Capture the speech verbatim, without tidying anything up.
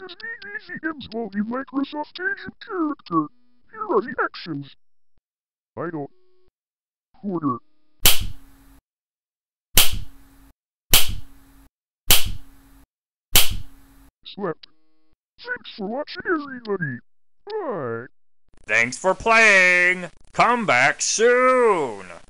is B B V M's Baldi Microsoft Agent character. Here are the actions. I don't order. Slept. Thanks for watching, everybody. Bye. Thanks for playing! Come back soon!